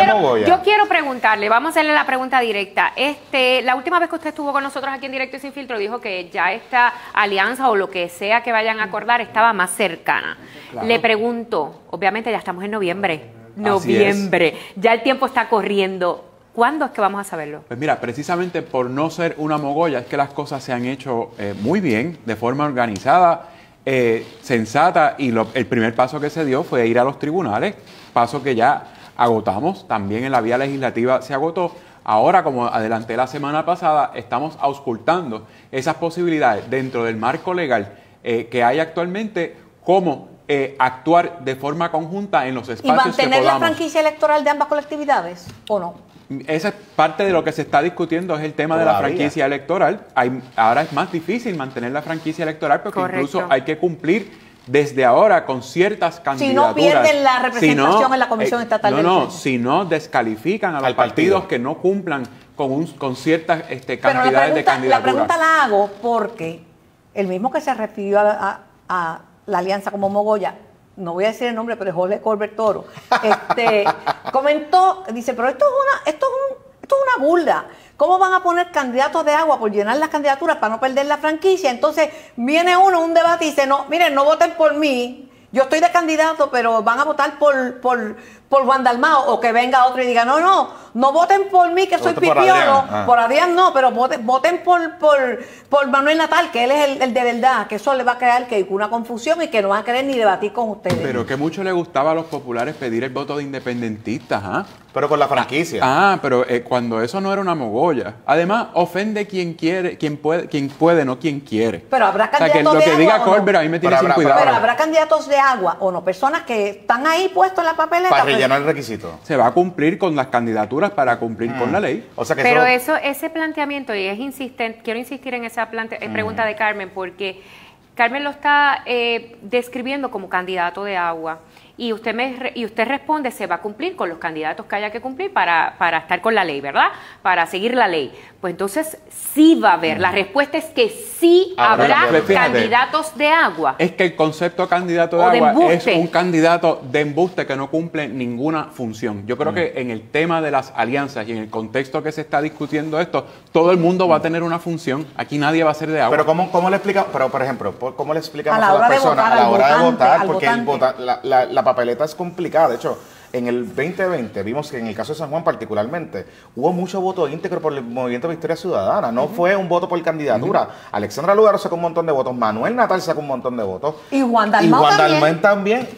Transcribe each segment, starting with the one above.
yo quiero preguntarle, vamos a hacerle la pregunta directa. La última vez que usted estuvo con nosotros aquí en Directo y Sin Filtro dijo que ya esta alianza o lo que sea que vayan a acordar estaba más cercana. Claro. Le pregunto, obviamente ya estamos en noviembre, ya el tiempo está corriendo. ¿Cuándo es que vamos a saberlo? Pues mira, precisamente por no ser una mogolla es que las cosas se han hecho muy bien, de forma organizada, sensata, y el primer paso que se dio fue ir a los tribunales, paso que ya agotamos, también en la vía legislativa se agotó. Ahora, como adelanté la semana pasada, estamos auscultando esas posibilidades dentro del marco legal que hay actualmente, cómo actuar de forma conjunta en los espacios que podamos. ¿Y mantener la franquicia electoral de ambas colectividades o no? Esa es parte de lo que se está discutiendo, es el tema de la franquicia electoral. Ahora es más difícil mantener la franquicia electoral porque incluso hay que cumplir desde ahora con ciertas candidaturas. Si no pierden la representación en la Comisión Estatal de Elecciones. Si no descalifican a los partidos que no cumplan con ciertas cantidades de candidaturas. La pregunta la hago porque el mismo que se refirió a la alianza como mogolla, no voy a decir el nombre, pero es Jorge Colbert Toro, comentó, dice, pero esto es una burla. ¿Cómo van a poner candidatos de agua por llenar las candidaturas para no perder la franquicia? Entonces viene uno a un debate y dice, no, miren, no voten por mí, yo estoy de candidato, pero van a votar por Juan Dalmao, o que venga otro y diga, no voten por mí, que soy pipiolo, por Adrián no, pero voten por Manuel Natal, que él es el de verdad, que eso le va a crear una confusión y que no van a querer ni debatir con ustedes. Pero que mucho le gustaba a los populares pedir el voto de independentistas, Pero con la franquicia. Pero cuando eso no era una mogolla. Además, ofende quien puede, no quien quiere. Pero habrá candidatos de agua. Lo que diga Colbert a mí me tiene sin cuidado. Pero habrá candidatos de agua o no, personas que están ahí puestos en la papeleta. Para rellenar el requisito. Se va a cumplir con las candidaturas para cumplir con la ley. O sea que pero ese planteamiento, y es insistente, quiero insistir en esa pregunta de Carmen, porque Carmen lo está describiendo como candidato de agua. Y usted responde, se va a cumplir con los candidatos que haya que cumplir para estar con la ley, ¿verdad? Para seguir la ley. Pues entonces sí va a haber. La respuesta es que sí habrá candidatos de agua. Es que el concepto de candidato de agua es un candidato de embuste que no cumple ninguna función. Yo creo que en el tema de las alianzas y en el contexto que se está discutiendo esto, todo el mundo va a tener una función. Aquí nadie va a ser de agua. Pero ¿cómo le explica? Pero por ejemplo, ¿cómo le explicamos a las personas a la hora de votar? Porque la papeleta es complicada. De hecho, en el 2020 vimos que en el caso de San Juan particularmente hubo mucho voto íntegro por el Movimiento Victoria Ciudadana. No fue un voto por candidatura. Alexandra Lugaro sacó un montón de votos, Manuel Natal sacó un montón de votos. Y Juan Dalmau también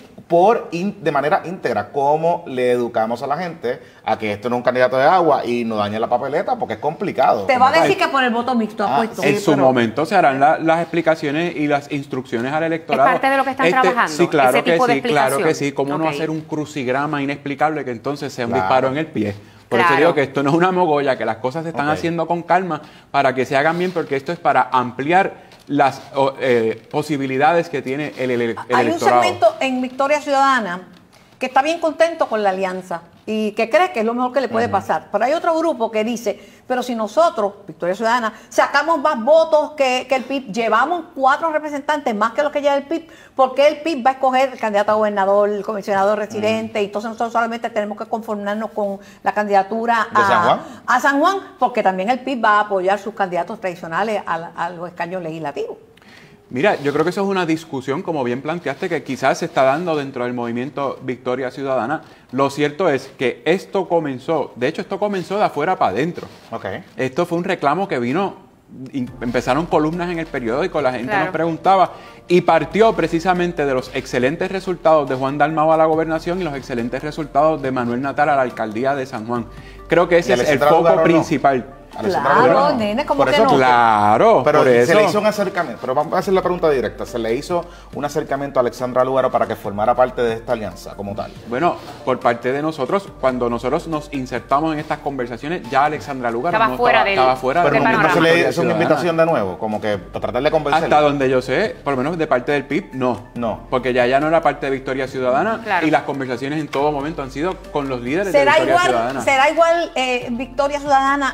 de manera íntegra. ¿Cómo le educamos a la gente a que esto no es un candidato de agua y no dañe la papeleta? Porque es complicado. Te va a decir que por el voto mixto ha puesto. En su momento se harán las explicaciones y las instrucciones al electorado. ¿Es parte de lo que están trabajando? Sí, claro que sí. ¿Cómo no hacer un crucigrama inexplicable que entonces sea un disparo en el pie? Por eso digo que esto no es una mogolla, que las cosas se están haciendo con calma para que se hagan bien, porque esto es para ampliar las posibilidades que tiene el electorado. Hay un segmento en Victoria Ciudadana que está bien contento con la alianza y que cree que es lo mejor que le puede pasar. Pero hay otro grupo que dice, pero si nosotros, Victoria Ciudadana, sacamos más votos que el PIB, llevamos 4 representantes más que los que lleva el PIB, ¿por qué el PIB va a escoger el candidato a gobernador, el comisionado residente? Y entonces nosotros solamente tenemos que conformarnos con la candidatura a San Juan, porque también el PIB va a apoyar sus candidatos tradicionales a los escaños legislativos. Mira, yo creo que eso es una discusión, como bien planteaste, que quizás se está dando dentro del movimiento Victoria Ciudadana. Lo cierto es que esto comenzó de afuera para adentro. Esto fue un reclamo que vino, empezaron columnas en el periódico, la gente nos preguntaba, y partió precisamente de los excelentes resultados de Juan Dalmau a la gobernación y los excelentes resultados de Manuel Natal a la alcaldía de San Juan. Creo que ese es el foco principal. Claro, nene, como que no. Claro, pero por eso. Se le hizo un acercamiento, pero vamos a hacer la pregunta directa, ¿se le hizo un acercamiento a Alexandra Lugaro para que formara parte de esta alianza como tal? Bueno, por parte de nosotros, cuando nosotros nos insertamos en estas conversaciones, ya Alexandra Lugaro estaba fuera del panorama. Pero ¿no se le hizo una invitación de nuevo? Como que para tratar de convencerla. Hasta donde yo sé, por lo menos de parte del PIB, no. Porque ya no era parte de Victoria Ciudadana y las conversaciones en todo momento han sido con los líderes de Victoria Ciudadana. ¿Será igual Victoria Ciudadana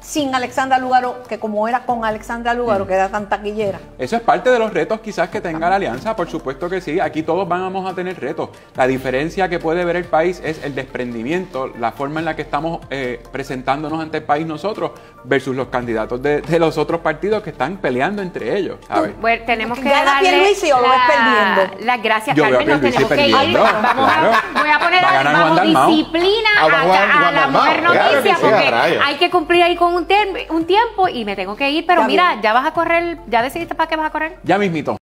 sin Alexandra Lúgaro, que como era con Alexandra Lúgaro, que era tan taquillera. Eso es parte de los retos quizás que tenga la alianza, por supuesto que sí, aquí todos vamos a tener retos. La diferencia que puede ver el país es el desprendimiento, la forma en la que estamos presentándonos ante el país nosotros versus los candidatos de los otros partidos que están peleando entre ellos, ¿sabes? Bueno, tenemos que ¿Gana Pierluisi o lo ves perdiendo? Las gracias, Yo veo Carmen, a nos tenemos que ir. perdiendo, claro. Voy a poner Va a ganar Juan bajo Dalmau. disciplina a la Mujer Noticia, porque hay que cumplir ahí con un tiempo y me tengo que ir, pero Ya mira, bien. ya vas a correr, ¿ya decidiste para qué vas a correr? Ya mismito.